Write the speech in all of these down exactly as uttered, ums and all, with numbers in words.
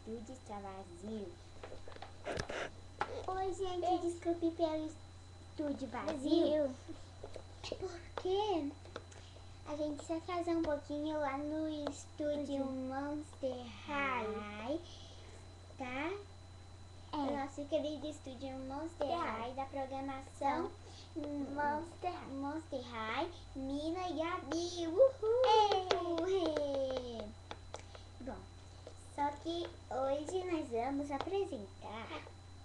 estúdio está vazio. Oi, gente, desculpe pelo estúdio vazio. Porque a gente se atrasou um pouquinho lá no estúdio Monster High, tá? É. O nosso querido estúdio Monster High da programação Monster, Monster High, Nina e Gabi. Uhul! É. Bom, só que hoje nós vamos apresentar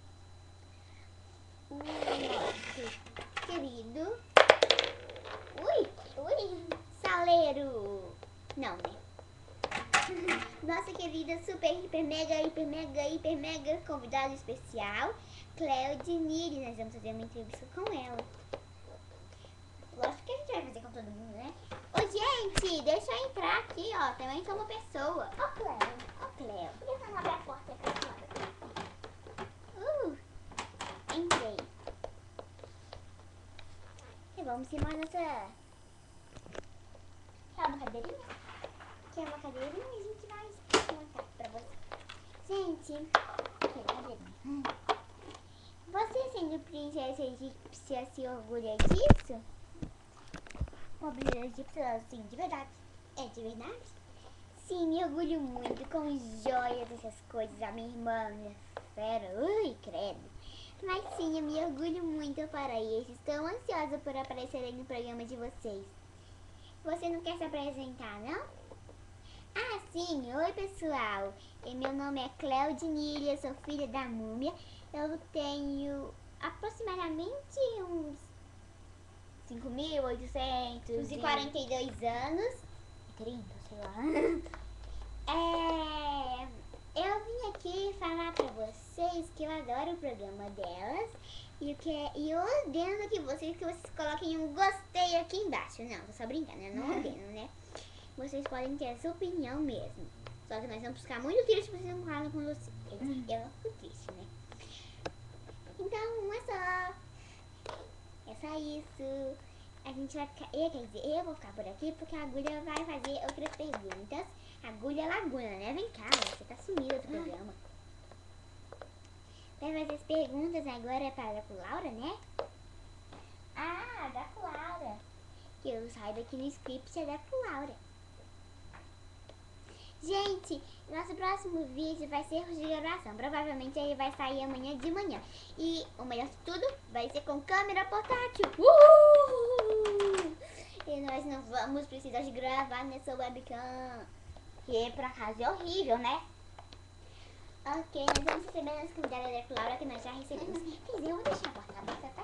o nosso querido Ui, ui, saleiro. Não, né? Nossa querida super, hiper, mega, hiper, mega, hiper, mega convidada especial, Cleudinire. Nós vamos fazer uma entrevista com ela. Lógico que a gente vai fazer com todo mundo, né? Ô, gente, deixa eu entrar aqui, ó. Também sou uma pessoa. Ó, Cleo. Ó, Cleo. Por que você não abre a porta aqui? Uh, entrei. E vamos filmar nossa... Quer uma cadeirinha? Quer uma cadeirinha? A gente vai montar pra você. Gente, quer cadeirinha? Você, sendo princesa egípcia, se orgulha disso? Uma princesa egípcia, sim, de verdade. É de verdade? Sim, me orgulho muito com joias, essas coisas. A minha irmã, minha fera, ui, credo. Mas sim, eu me orgulho muito para isso. Estou ansiosa por aparecer no programa de vocês. Você não quer se apresentar, não? Ah, sim. Oi, pessoal. E meu nome é Cleudinire, eu sou filha da múmia. Eu tenho aproximadamente uns cinco mil oitocentos e quarenta e dois anos. trinta, sei lá. É, eu vim aqui falar pra vocês que eu adoro o programa delas. E, que, e eu ordeno que vocês, que vocês coloquem um gostei aqui embaixo. Não, tô só brincando, eu não ordeno, né? Vocês podem ter a sua opinião mesmo. Só que nós vamos ficar muito tristes se vocês não falam com vocês. Eu não fico triste, né? Então, é só. É só isso. A gente vai ficar... Eu, quer dizer, eu vou ficar por aqui porque a Agulha vai fazer outras perguntas. Agulha Laguna, né? Vem cá, você tá sumida do programa. Vai fazer as perguntas agora para a Draco Laura, né? Ah, Draco Laura. Que eu saiba que no script é Draco Laura. Gente, nosso próximo vídeo vai ser de gravação. Provavelmente ele vai sair amanhã de manhã. E o melhor de tudo, vai ser com câmera portátil. Uhul! E nós não vamos precisar de gravar nessa webcam. Que por acaso é horrível, né? Ok, nós vamos receber as convidadas da Draco Laura que nós já recebemos. Quer dizer, eu vou deixar a porta aberta, tá?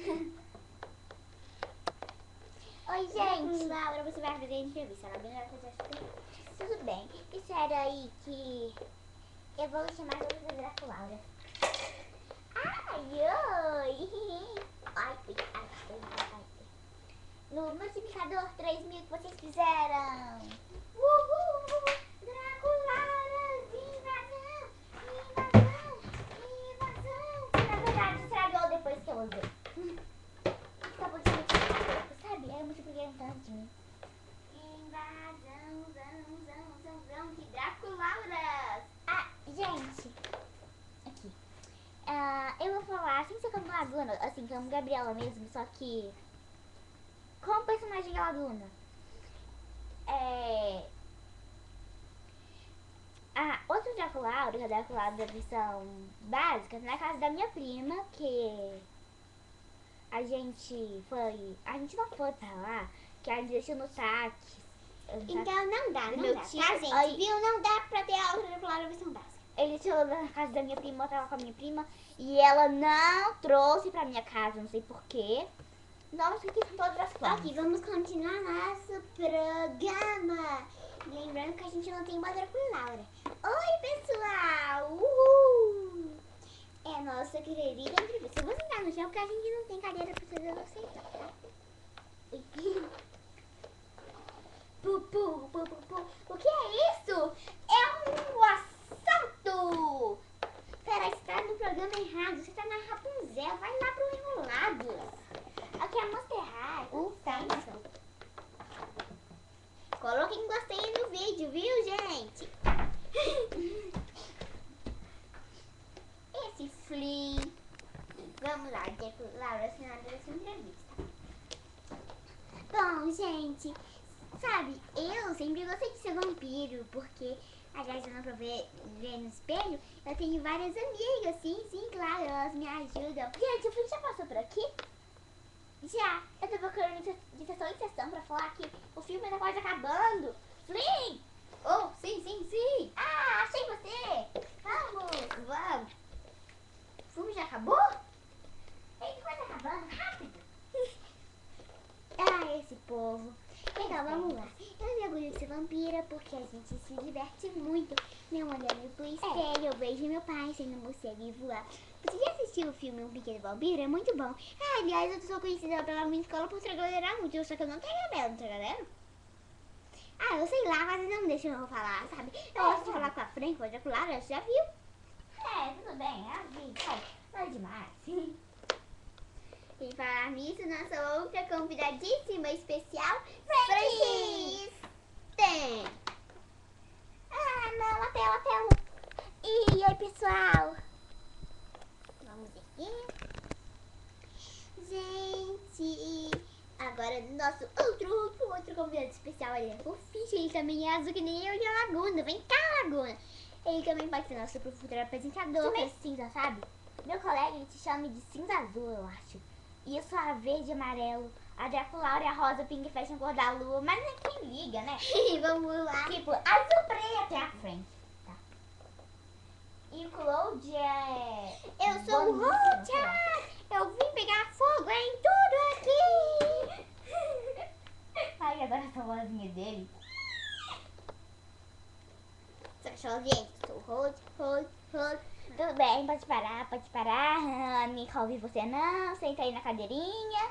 Oi, gente. Laura, você vai fazer a entrevista. Ela vai fazer as perguntas. Tudo bem. Disseram aí que eu vou chamar você da Draco Laura. Ai, oi. Ai, ai, ai, ai. No multiplicador três mil que vocês fizeram. Uhul! Draco Laura, invasão, invasão, invasão. Na verdade, estragou depois que eu usei. Só porque eu multipliquei, sabe? Eu multipliquei um tanto de mim. Invasão, zão, zão, zão, zão de Draco Lauras. Ah, gente, aqui. Uh, eu vou falar assim, ser como a Luna, assim, como Gabriela mesmo, só que com o personagem da Luna. É... Ah, outro Draco Laura, que é o Draco Laura da versão básica, na casa da minha prima, que a gente foi... A gente não foi pra lá, que a gente deixou no saque. Então não dá, não meu dá, tio, tá, gente? Aí, viu? Não dá pra ter a outra Draco Laura versão básica. Ele chegou na casa da minha prima, eu tava com a minha prima, e ela não trouxe pra minha casa, não sei porquê. Não sei que são todas as formas. Ok, vamos continuar nosso programa. Lembrando que a gente não tem uma Draco Laura. Oi, pessoal! Uhul! É a nossa querida entrevista. Eu vou sentar no chão porque a gente não tem cadeira pra fazer você sentar, tá? Ui. Pu, pu, pu, pu, pu. O que é isso? É um assalto! Pera, você tá no programa errado. Você tá na Rapunzel. Vai lá pro Enrolados. Aqui é Monster High. Uh, tá. Coloquem gostei no vídeo, viu, gente? patrocinador dessa entrevista. Bom, gente, sabe, eu sempre gostei de ser vampiro, porque, aliás, eu não provei ver no espelho, eu tenho várias amigas, sim, sim, claro, elas me ajudam. Gente, o Flynn já passou por aqui? Já, eu tô procurando de sessão em sessão pra falar que o filme tá quase acabando. Flynn! Oh, sim, sim, sim! Ah, achei você! Vamos, vamos! O filme já acabou? Ele quase acabando, rápido! Ah, esse povo. Então, vamos lá. Eu me orgulho de ser vampira porque a gente se diverte muito. Meu olhando pro espelho, eu vejo meu pai sendo morcego e voar. Você já assistiu o filme Um Pequeno Vampiro? É muito bom. Ah, aliás, eu sou conhecida pela minha escola por tragalhar muito, só que eu não tenho cabelo, não tragalhando? Ah, eu sei lá, mas não deixa eu falar, sabe? Eu gosto de falar com a Frank, pode ocular, você já viu? É, tudo bem, a vida, sabe? Não é demais. E falar nisso, nossa outra convidadíssima especial, Francis! Tem! Ah, não, até, até. E oi, pessoal! Vamos aqui. Gente, agora nosso outro, outro, outro convidado especial, ele é fofinho, ele também é azul que nem eu e a Laguna. Vem cá, Laguna! Ele também pode ser nosso futuro apresentador. Também é cinza, sabe? Meu colega, ele te chama de cinza azul, eu acho. E eu sou a verde e amarelo. A Draculaura e a rosa pink fecham cor da lua. Mas nem quem liga, né? Vamos lá. Tipo, azul preto é a frente, tá? E o Claude é... Eu sou o Rocha! Eu vim pegar fogo em tudo aqui! Ai, agora essa vozinha dele. Você achou, gente? Sou o Rocha, Rocha, Rocha. Tudo bem, pode parar, pode parar. Ah, nem ouvi você não. Senta aí na cadeirinha.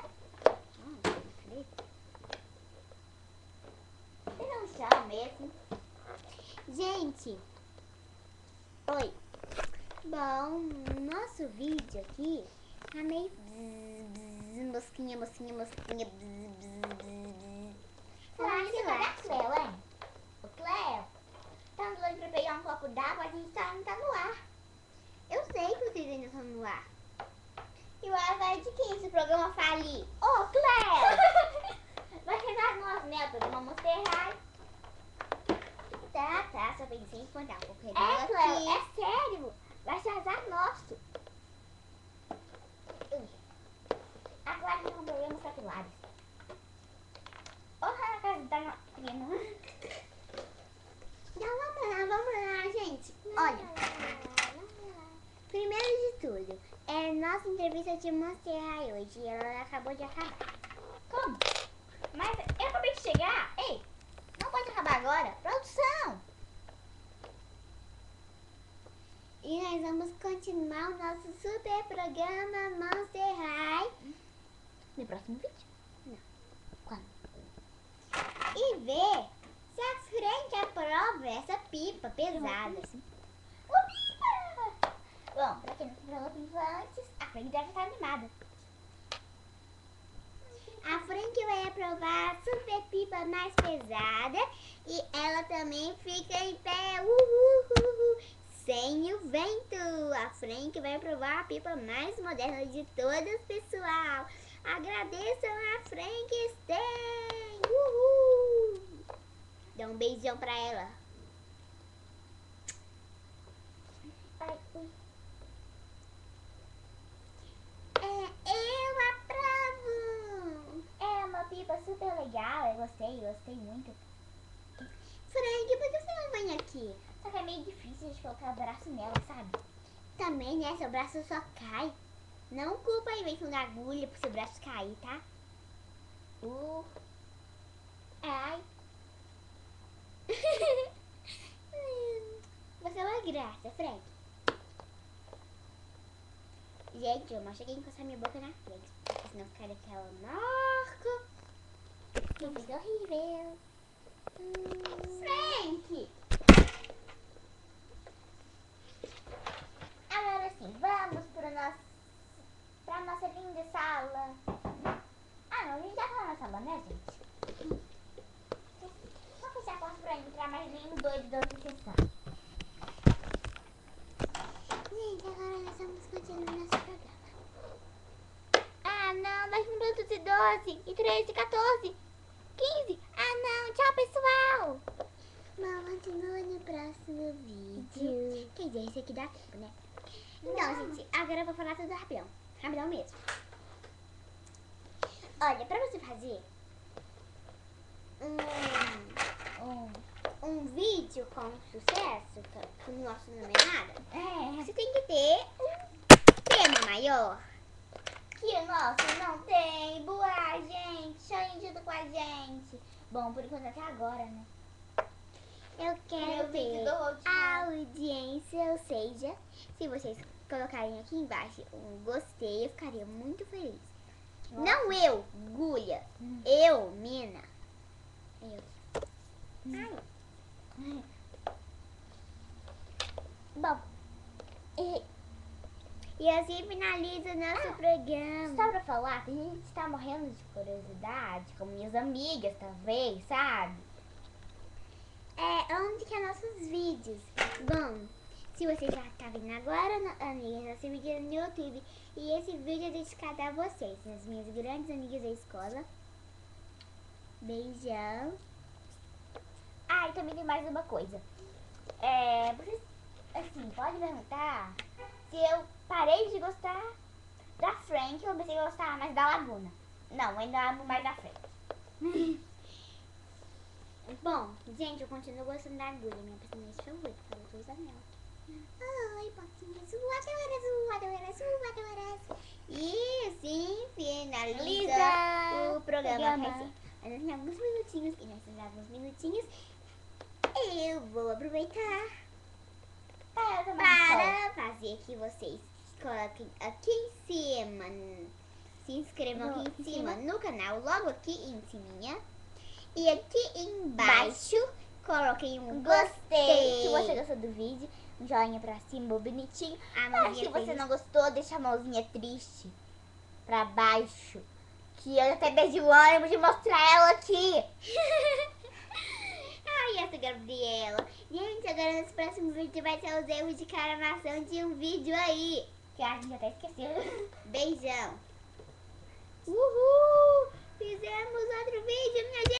Você não chama mesmo. Gente. Oi. Bom, nosso vídeo aqui tá meio bzz, mosquinha, mosquinha, mosquinha. Falar isso da Cleo, hein? O Cleo. Tá doido pra pegar um copo d'água, a gente tá, não tá no ar. Eu sei que vocês ainda estão no ar. E o ar vai de quem esse programa falir? Ô, oh, Cleo! Vai rezar nós, né? O programa Monster High. Tá, tá, só pensei em contar um pouco. É, Cleo, é sério. Vai se azar nosso. A Clara tem problemas capilares. Olha a casa da prima. Então vamos lá, vamos lá, gente. Olha. Primeiro de tudo, é nossa entrevista de Monster High hoje e ela acabou de acabar. Como? Mas eu acabei de chegar. Ei, não pode acabar agora. Produção! E nós vamos continuar o nosso super programa Monster High no próximo vídeo. Não. Quando? E ver se a Frank aprova essa pipa pesada. Uma pipa! Bom, pra quem não comprou pipa antes, a Frank deve estar animada. A Frank vai aprovar a super pipa mais pesada e ela também fica em pé. Uhul, uhul. Sem o vento. A Frank vai provar a pipa mais moderna de todas, pessoal. Agradeçam a Frankenstein. Uhul. Dá um beijão pra ela. Ai, ui. É, eu aprovo. É uma pipa super legal. Eu gostei, gostei muito. Frank, por que você não vem aqui? Só que é meio difícil de colocar o braço nela, sabe? Também, né? Seu braço só cai. Não culpa a invenção da agulha pro seu braço cair, tá? Uh. Ai. Você é uma graça, Frank. Gente, eu não cheguei a encostar minha boca na frente, porque senão ficaria aquela marca. Que coisa horrível. Hum. Frank! Agora sim, vamos para nosso, pra nossa linda sala. Ah, não, a gente já tá na sala, né, gente? Vou fechar a porta pra entrar mais nenhum doido da outra sessão. Gente, agora nós vamos continuar nosso programa. doze, e treze, e quatorze, quinze. Ah, não. Tchau, pessoal. Bom, continua no próximo vídeo. Quer dizer, esse aqui dá tempo, né? Então, Não. gente, agora eu vou falar tudo rapidão. Rapidão mesmo. Olha, pra você fazer um, Um. um vídeo com sucesso, que o nosso não é nada, É. você tem que ter um tema maior. Que o nosso não tem. Boa, gente. Sonhem junto com a gente. Bom, por enquanto até agora, né? Eu quero Meu vídeo ver do Road a audiência, ou seja, se vocês colocarem aqui embaixo um gostei, eu ficaria muito feliz. Nossa. Não eu, Gulha. Hum. Eu, Mina. Eu. Hum. Ai. Bom, e E assim finaliza o nosso programa. só pra falar, tem gente que tá morrendo de curiosidade, como minhas amigas, talvez, sabe? É, onde que é nossos vídeos? Bom, se você já tá vendo agora, no- amigas, nosso vídeo é no YouTube. E esse vídeo é dedicado a vocês, as minhas grandes amigas da escola. Beijão. Ah, e também tem mais uma coisa. É, vocês, assim, pode perguntar se eu parei de gostar da Frank, eu comecei a gostar mais da Laguna. Não, ainda amo mais da Frank. Bom, gente, eu continuo gostando da agulha, minha personagem favorita. Falou todos anel. Oi, botinhas voadoras, voadoras, voadoras. E assim finaliza Lisa, o programa. programa. Quer dizer, ainda tem alguns minutinhos, e nesses alguns minutinhos eu vou aproveitar Para tomar para fazer que vocês coloquem aqui em cima, se inscrevam No- aqui em em cima cima? no canal, logo aqui em cima. E aqui embaixo, coloquem um gostei. Se você gostou do vídeo, um joinha pra cima, bonitinho. A Mas mãozinha se você feliz. não gostou, deixa a mãozinha triste pra baixo. Que eu até perdi o ânimo de mostrar ela aqui. Ai, essa Gabriela. Gente, agora nesse próximo vídeo vai ser os erros de gravação de um vídeo aí. Que a gente até esqueceu. Beijão. Uhul! Fizemos outro vídeo, minha gente.